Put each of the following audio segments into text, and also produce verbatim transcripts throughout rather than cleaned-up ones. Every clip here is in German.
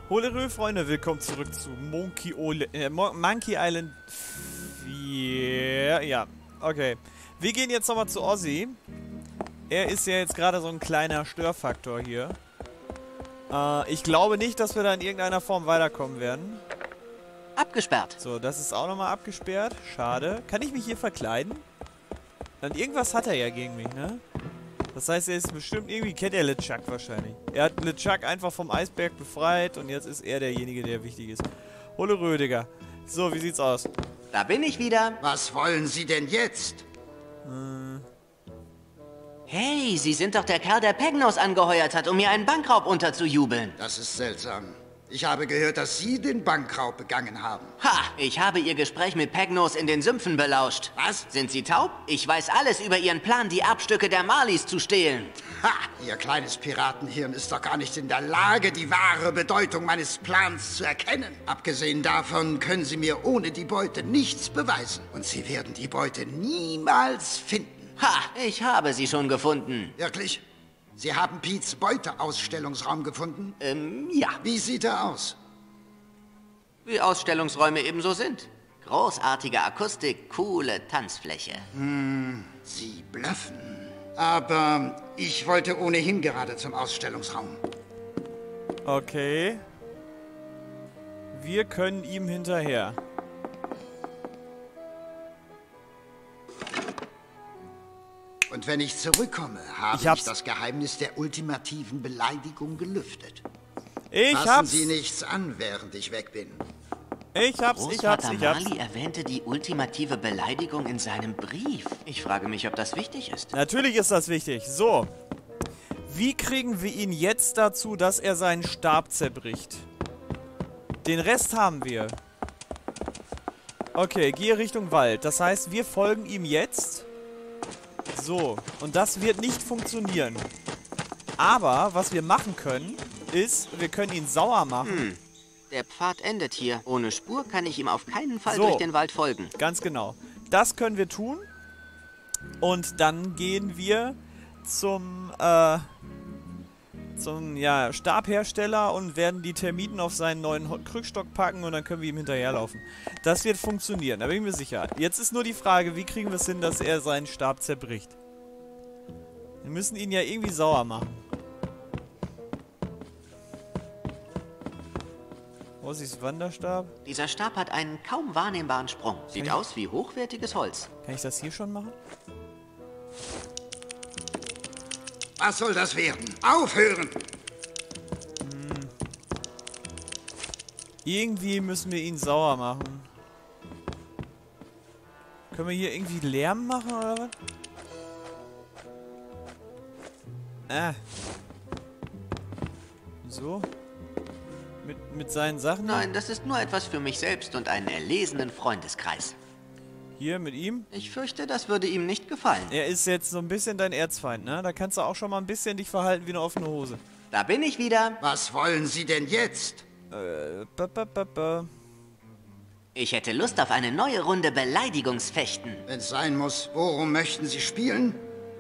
Holerö, Freunde, willkommen zurück zu Monkey, Ole, äh, Monkey Island vier. Ja, okay. Wir gehen jetzt nochmal zu Ozzy. Er ist ja jetzt gerade so ein kleiner Störfaktor hier. Äh, ich glaube nicht, dass wir da in irgendeiner Form weiterkommen werden. Abgesperrt. So, das ist auch nochmal abgesperrt. Schade. Kann ich mich hier verkleiden? Dann irgendwas hat er ja gegen mich, ne? Das heißt, er ist bestimmt irgendwie, kennt er LeChuck wahrscheinlich. Er hat LeChuck einfach vom Eisberg befreit und jetzt ist er derjenige, der wichtig ist. Holerö, Digga. So, wie sieht's aus? Da bin ich wieder. Was wollen Sie denn jetzt? Äh. Hey, Sie sind doch der Kerl, der Pegnos angeheuert hat, um mir einen Bankraub unterzujubeln. Das ist seltsam. Ich habe gehört, dass Sie den Bankraub begangen haben. Ha! Ich habe Ihr Gespräch mit Pegnos in den Sümpfen belauscht. Was? Sind Sie taub? Ich weiß alles über Ihren Plan, die Erbstücke der Marlies zu stehlen. Ha! Ihr kleines Piratenhirn ist doch gar nicht in der Lage, die wahre Bedeutung meines Plans zu erkennen. Abgesehen davon können Sie mir ohne die Beute nichts beweisen. Und Sie werden die Beute niemals finden. Ha! Ich habe sie schon gefunden. Wirklich? Sie haben Pete's Beute-Ausstellungsraum gefunden? Ähm, ja. Wie sieht er aus? Wie Ausstellungsräume ebenso sind. Großartige Akustik, coole Tanzfläche. Hm, Sie bluffen. Aber ich wollte ohnehin gerade zum Ausstellungsraum. Okay. Wir können ihm hinterher. Und wenn ich zurückkomme, habe ich, ich das Geheimnis der ultimativen Beleidigung gelüftet. Ich Fassen hab's. Sie nichts an, während ich weg bin. Ich hab's, ich hab's, Großvater ich hab's. Marley erwähnte die ultimative Beleidigung in seinem Brief. Ich frage mich, ob das wichtig ist. Natürlich ist das wichtig. So. Wie kriegen wir ihn jetzt dazu, dass er seinen Stab zerbricht? Den Rest haben wir. Okay, gehe Richtung Wald. Das heißt, wir folgen ihm jetzt. So. Und das wird nicht funktionieren. Aber, was wir machen können, ist, wir können ihn sauer machen. Hm. Der Pfad endet hier. Ohne Spur kann ich ihm auf keinen Fall So. durch den Wald folgen. Ganz genau. Das können wir tun. Und dann gehen wir zum, äh, zum, ja, Stabhersteller und werden die Termiten auf seinen neuen Ho- Krückstock packen und dann können wir ihm hinterherlaufen. Das wird funktionieren, da bin ich mir sicher. Jetzt ist nur die Frage, wie kriegen wir es hin, dass er seinen Stab zerbricht? Wir müssen ihn ja irgendwie sauer machen. Ozzys Wanderstab. Dieser Stab hat einen kaum wahrnehmbaren Sprung. Sieht ich- aus wie hochwertiges Holz. Kann ich das hier schon machen? Was soll das werden? Aufhören! Irgendwie müssen wir ihn sauer machen. Können wir hier irgendwie Lärm machen oder was? Ah. So. Mit, mit seinen Sachen? Nein, das ist nur etwas für mich selbst und einen erlesenen Freundeskreis. Hier mit ihm. Ich fürchte, das würde ihm nicht gefallen. Er ist jetzt so ein bisschen dein Erzfeind, ne? Da kannst du auch schon mal ein bisschen dich verhalten wie eine offene Hose. Da bin ich wieder. Was wollen Sie denn jetzt? Äh, ba, ba, ba, ba. Ich hätte Lust auf eine neue Runde Beleidigungsfechten. Wenn es sein muss, worum möchten Sie spielen?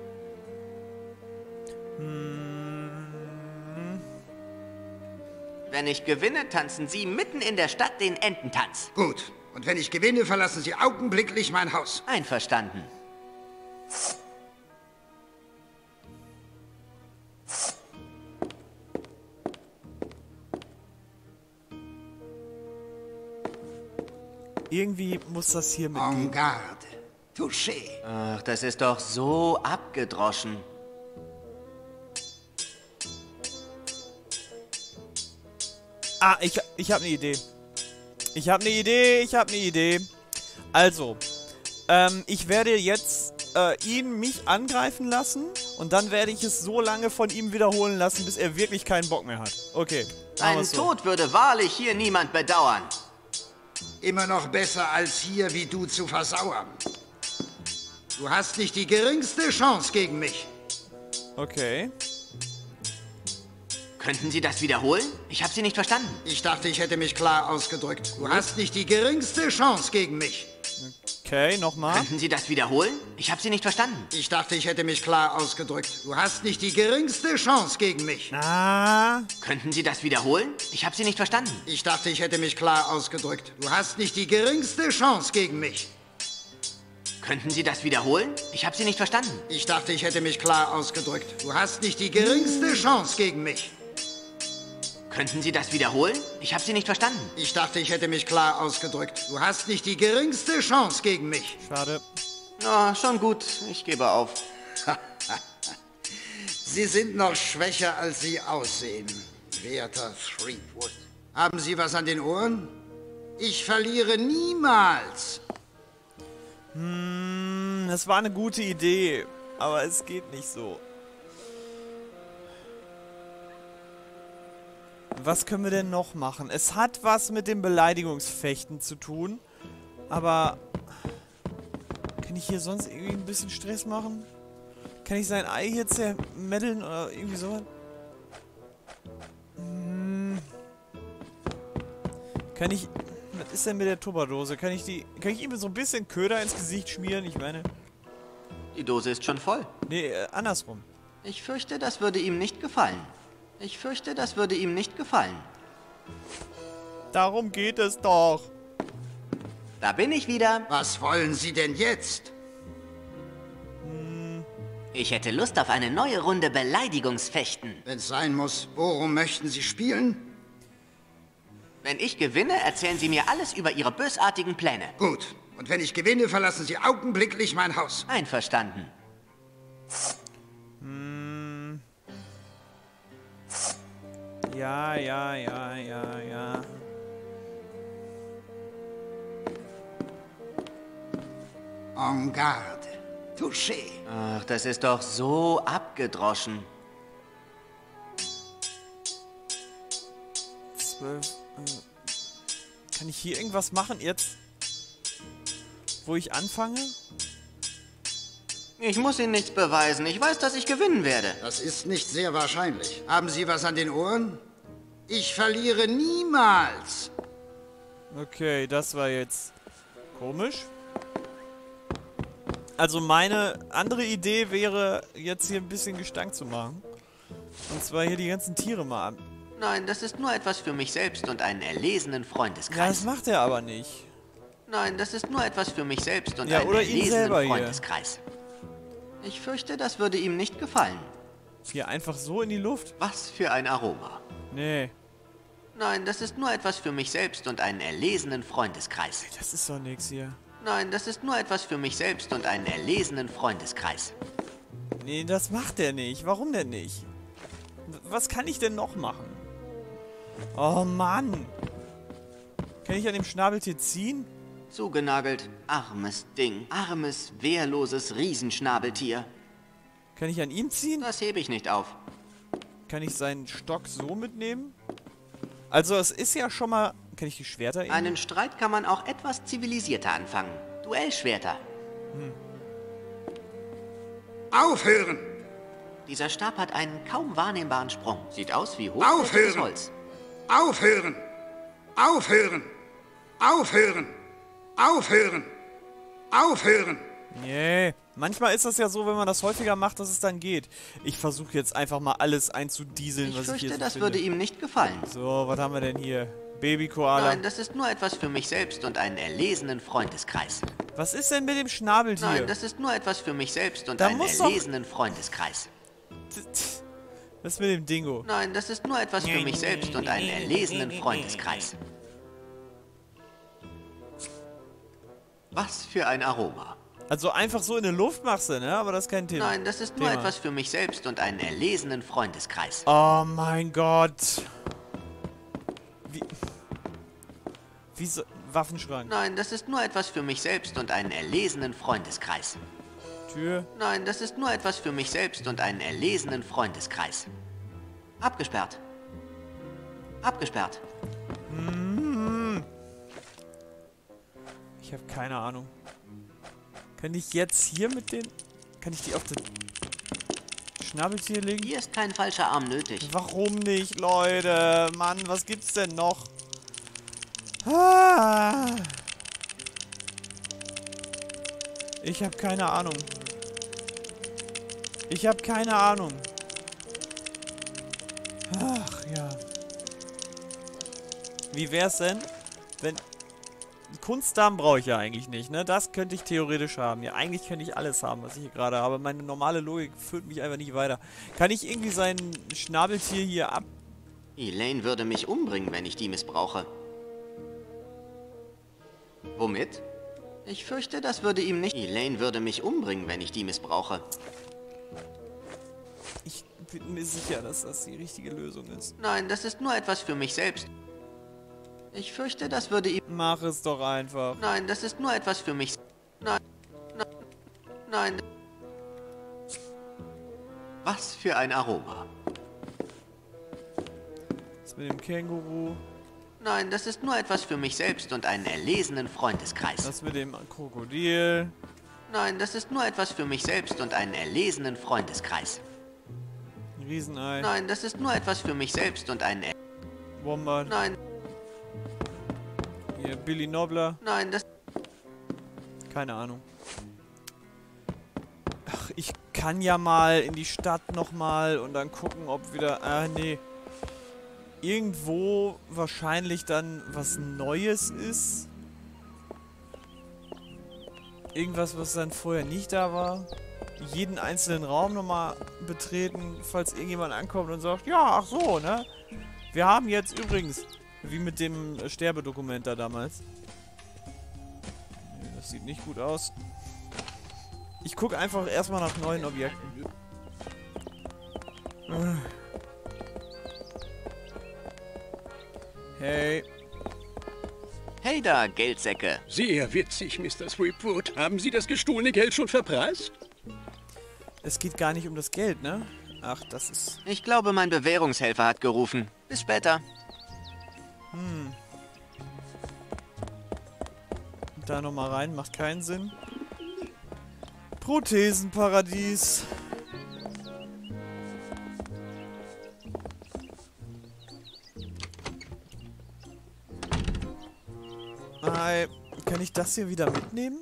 Wenn ich gewinne, tanzen Sie mitten in der Stadt den Ententanz. Gut. Und wenn ich gewinne, verlassen Sie augenblicklich mein Haus. Einverstanden. Irgendwie muss das hier En mitgehen. garde. Touché. Ach, das ist doch so abgedroschen. Ah, ich, ich habe eine Idee. Ich habe eine Idee, ich habe eine Idee. Also, ähm, ich werde jetzt äh, ihn mich angreifen lassen und dann werde ich es so lange von ihm wiederholen lassen, bis er wirklich keinen Bock mehr hat. Okay. machen Einen wir's so. Tod würde wahrlich hier niemand bedauern. Immer noch besser als hier wie du zu versauern. Du hast nicht die geringste Chance gegen mich. Okay. Könnten Sie das wiederholen? Ich habe Sie nicht verstanden. Ich dachte, ich hätte mich klar ausgedrückt. Du hast nicht die geringste Chance gegen mich. Okay, nochmal. Könnten Sie das wiederholen? Ich habe Sie nicht verstanden. Ich dachte, ich hätte mich klar ausgedrückt. Du hast nicht die geringste Chance gegen mich. Ah. Könnten Sie das wiederholen? Ich habe Sie nicht verstanden. Ich dachte, ich hätte mich klar ausgedrückt. Du hast nicht die geringste Chance gegen mich. Könnten Sie das wiederholen? Ich habe Sie nicht verstanden. Ich dachte, ich hätte mich klar ausgedrückt. Du hast nicht die geringste Chance gegen mich. Könnten Sie das wiederholen? Ich habe Sie nicht verstanden. Ich dachte, ich hätte mich klar ausgedrückt. Du hast nicht die geringste Chance gegen mich. Schade. Oh, schon gut. Ich gebe auf. Sie sind noch schwächer, als Sie aussehen, werter Threepwood. Haben Sie was an den Ohren? Ich verliere niemals. Hm, das war eine gute Idee, aber es geht nicht so. Was können wir denn noch machen? Es hat was mit dem Beleidigungsfechten zu tun, aber kann ich hier sonst irgendwie ein bisschen Stress machen? Kann ich sein Ei hier zermetteln oder irgendwie sowas? Hm. Kann ich... Was ist denn mit der Tupperdose? Kann ich die... Kann ich ihm so ein bisschen Köder ins Gesicht schmieren? Ich meine... Die Dose ist schon voll. Nee, äh, andersrum. Ich fürchte, das würde ihm nicht gefallen. Ich fürchte, das würde ihm nicht gefallen. Darum geht es doch. Da bin ich wieder. Was wollen Sie denn jetzt? Ich hätte Lust auf eine neue Runde Beleidigungsfechten. Wenn es sein muss, worum möchten Sie spielen? Wenn ich gewinne, erzählen Sie mir alles über Ihre bösartigen Pläne. Gut. Und wenn ich gewinne, verlassen Sie augenblicklich mein Haus. Einverstanden. Hm. Ja, ja, ja, ja, ja. En garde. Touché. Ach, das ist doch so abgedroschen. Zwölf. Äh, kann ich hier irgendwas machen jetzt? Wo ich anfange? Ich muss Ihnen nichts beweisen. Ich weiß, dass ich gewinnen werde. Das ist nicht sehr wahrscheinlich. Haben Sie was an den Ohren? Ich verliere niemals. Okay, das war jetzt komisch. Also meine andere Idee wäre, jetzt hier ein bisschen Gestank zu machen. Und zwar hier die ganzen Tiere mal an. Nein, das ist nur etwas für mich selbst und einen erlesenen Ja, Freundeskreis. das macht er aber nicht. Nein, das ist nur etwas für mich selbst und Ja, einen oder ihn erlesenen selber hier. Freundeskreis. Ich fürchte, das würde ihm nicht gefallen. Hier einfach so in die Luft? Was für ein Aroma. Nee, Nein, das ist nur etwas für mich selbst und einen erlesenen Freundeskreis. das ist doch nix hier. Nein, das ist nur etwas für mich selbst und einen erlesenen Freundeskreis. Nee, das macht er nicht. Warum denn nicht? W- Was kann ich denn noch machen? Oh Mann. Kann ich an dem Schnabeltier ziehen? Zugenagelt, armes Ding, armes, wehrloses Riesenschnabeltier. Kann ich an ihm ziehen? Das hebe ich nicht auf. Kann ich seinen Stock so mitnehmen? Also es ist ja schon mal... Kann ich die Schwerter eben? Einen Streit kann man auch etwas zivilisierter anfangen. Duellschwerter. Aufhören! Dieser Stab hat einen kaum wahrnehmbaren Sprung. Sieht aus wie Aufhören! hochwertiges Holz. Aufhören! Aufhören! Aufhören! Aufhören! Aufhören! Nee, manchmal ist das ja so, wenn man das häufiger macht, dass es dann geht. Ich versuche jetzt einfach mal alles einzudieseln, Ich was ich hier fürchte, so das finde. würde ihm nicht gefallen. So, was haben wir denn hier? Baby-Koala. Nein, das ist nur etwas für mich selbst und einen erlesenen Freundeskreis. Was ist denn mit dem Schnabeltier? Nein, das ist nur etwas für mich selbst und Da einen muss doch- erlesenen Freundeskreis. Was ist mit dem Dingo? Nein, das ist nur etwas für mich selbst und einen erlesenen Freundeskreis. Was für ein Aroma. Also einfach so in der Luft machst du, ne? Aber das ist kein Thema. Nein, das ist nur Thema. etwas für mich selbst und einen erlesenen Freundeskreis. Oh mein Gott. Wie... Wieso... Waffenschrank. Nein, das ist nur etwas für mich selbst und einen erlesenen Freundeskreis. Tür. Nein, das ist nur etwas für mich selbst und einen erlesenen Freundeskreis. Abgesperrt. Abgesperrt. Ich habe keine Ahnung. Kann ich jetzt hier mit den... Kann ich die auf das Schnabeltier legen? Hier ist kein falscher Arm nötig. Warum nicht, Leute? Mann, was gibt's denn noch? Ah. Ich habe keine Ahnung. Ich habe keine Ahnung. Ach, ja. Wie wär's denn, wenn... Kunstdarm brauche ich ja eigentlich nicht, ne? Das könnte ich theoretisch haben. Ja, eigentlich könnte ich alles haben, was ich hier gerade habe. Meine normale Logik führt mich einfach nicht weiter. Kann ich irgendwie sein Schnabeltier hier ab... Elaine würde mich umbringen, wenn ich die missbrauche. Womit? Ich fürchte, das würde ihm nicht... Elaine würde mich umbringen, wenn ich die missbrauche. Ich bin mir sicher, dass das die richtige Lösung ist. Nein, das ist nur etwas für mich selbst. Ich fürchte, das würde ihm... Mach es doch einfach. Nein, das ist nur etwas für mich... Nein, nein, nein. Was für ein Aroma. Was mit dem Känguru? Nein, das ist nur etwas für mich selbst und einen erlesenen Freundeskreis. Was mit dem Krokodil? Nein, das ist nur etwas für mich selbst und einen erlesenen Freundeskreis. Riesenei. Nein, das ist nur etwas für mich selbst und einen... Er Wombat. Nein, Hier, Billy Nobler. nein, das... Keine Ahnung. Ach, ich kann ja mal in die Stadt nochmal und dann gucken, ob wieder... Ah, nee. Irgendwo wahrscheinlich dann was Neues ist. Irgendwas, was dann vorher nicht da war. Jeden einzelnen Raum nochmal betreten, falls irgendjemand ankommt und sagt, ja, ach so, ne? Wir haben jetzt übrigens, wie mit dem Sterbedokument da damals. Nee, das sieht nicht gut aus. Ich gucke einfach erstmal nach neuen Objekten. Hey. Hey da, Geldsäcke. Sehr witzig, Mister Threepwood. Haben Sie das gestohlene Geld schon verpreist? Es geht gar nicht um das Geld, ne? Ach, das ist... Ich glaube, mein Bewährungshelfer hat gerufen. Bis später. Hm. Da nochmal rein, macht keinen Sinn. Prothesenparadies. Hi. Kann ich das hier wieder mitnehmen?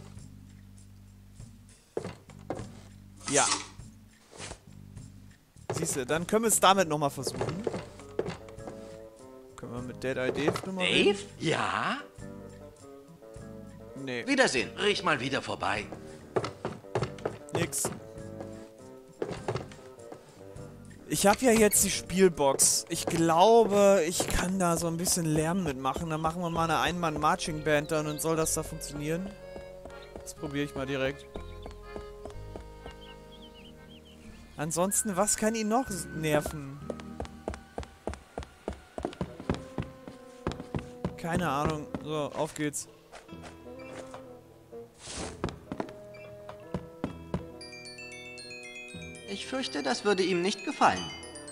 Ja. Siehst du, dann können wir es damit nochmal versuchen. Können wir mit Dead Eye Dave nochmal reden? Dave? Ja? Nee, Wiedersehen. Riech mal wieder vorbei. nix. Ich habe ja jetzt die Spielbox. Ich glaube, ich kann da so ein bisschen Lärm mitmachen. Dann machen wir mal eine Ein-Mann-Marching-Band dann und soll das da funktionieren? Das probiere ich mal direkt. Ansonsten, was kann ihn noch nerven? Keine Ahnung. So, auf geht's. Ich fürchte, das würde ihm nicht gefallen.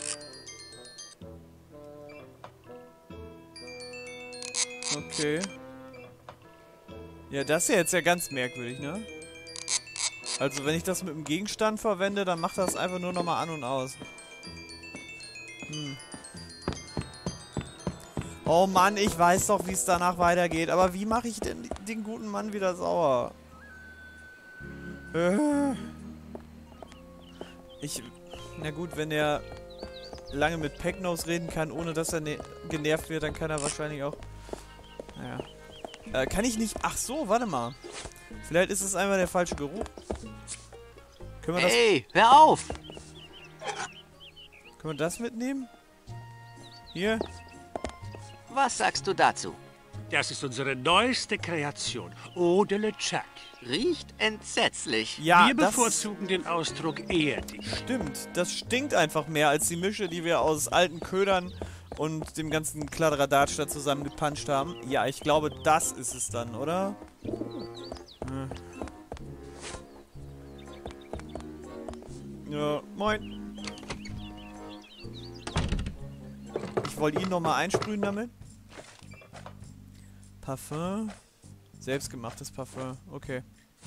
Okay. Ja, das ist ja jetzt ja ganz merkwürdig, ne? Also, wenn ich das mit dem Gegenstand verwende, dann macht das einfach nur nochmal an und aus. Hm. Oh Mann, ich weiß doch, wie es danach weitergeht. Aber wie mache ich denn den guten Mann wieder sauer? Äh. Ich... Na gut, wenn er lange mit Pecknose reden kann, ohne dass er ne genervt wird, dann kann er wahrscheinlich auch... Naja. Äh, kann ich nicht... Ach so, warte mal. Vielleicht ist es einfach der falsche Geruch. Können wir das... Hey, hör auf! Können wir das mitnehmen? Hier? Was sagst du dazu? Das ist unsere neueste Kreation. Eau de le Chac. Riecht entsetzlich. Ja, Wir das bevorzugen den Ausdruck erdig. stimmt. Das stinkt einfach mehr als die Mische, die wir aus alten Ködern und dem ganzen Kladderadatsch da zusammengepanscht haben. Ja, ich glaube, das ist es dann, oder? Hm. Ja, moin. Ich wollte ihn nochmal einsprühen damit. Parfum. Selbstgemachtes Parfum. Okay.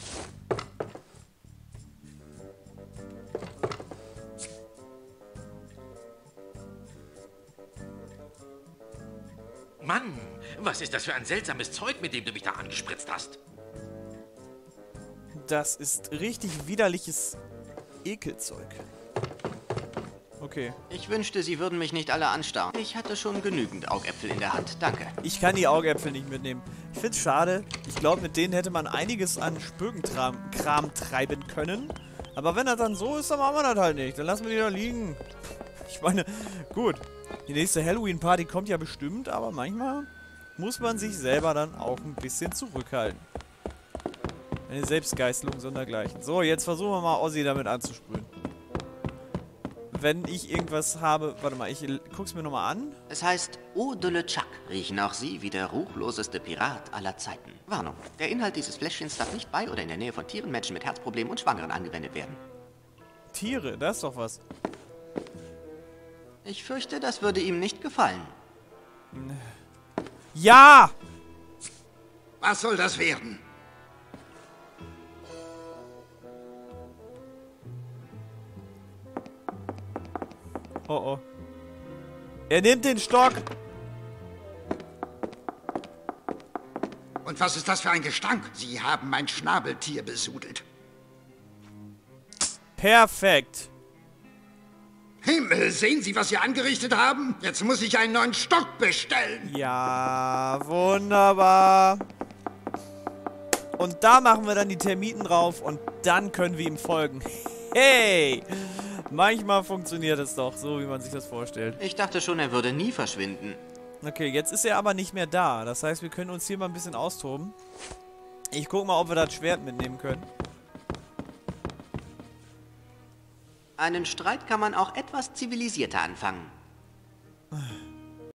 Mann, was ist das für ein seltsames Zeug, mit dem du mich da angespritzt hast? Das ist richtig widerliches Ekelzeug. Okay. Ich wünschte, Sie würden mich nicht alle anstarren. Ich hatte schon genügend Augäpfel in der Hand. Danke. Ich kann die Augäpfel nicht mitnehmen. Ich find's schade. Ich glaube, mit denen hätte man einiges an Spökenkram Kram treiben können. Aber wenn das dann so ist, dann machen wir das halt nicht. Dann lassen wir die da liegen. Ich meine, gut. Die nächste Halloween-Party kommt ja bestimmt, aber manchmal muss man sich selber dann auch ein bisschen zurückhalten. Eine Selbstgeißelung sondergleichen. So, jetzt versuchen wir mal Ozzy damit anzusprühen. Wenn ich irgendwas habe... Warte mal, ich guck's mir nochmal an. Es heißt Eau de le Chac. Riechen auch Sie wie der ruchloseste Pirat aller Zeiten. Warnung. Der Inhalt dieses Fläschchens darf nicht bei oder in der Nähe von Tieren, Menschen mit Herzproblemen und Schwangeren angewendet werden. Tiere, das ist doch was. Ich fürchte, das würde ihm nicht gefallen. Ja! Was soll das werden? Oh oh. Er nimmt den Stock. Und was ist das für ein Gestank? Sie haben mein Schnabeltier besudelt. Perfekt. Himmel, sehen Sie, was Sie angerichtet haben? Jetzt muss ich einen neuen Stock bestellen. Ja, wunderbar. Und da machen wir dann die Termiten drauf und dann können wir ihm folgen. Hey! Manchmal funktioniert es doch, so wie man sich das vorstellt. Ich dachte schon, er würde nie verschwinden. Okay, jetzt ist er aber nicht mehr da. Das heißt, wir können uns hier mal ein bisschen austoben. Ich guck mal, ob wir das Schwert mitnehmen können. Einen Streit kann man auch etwas zivilisierter anfangen.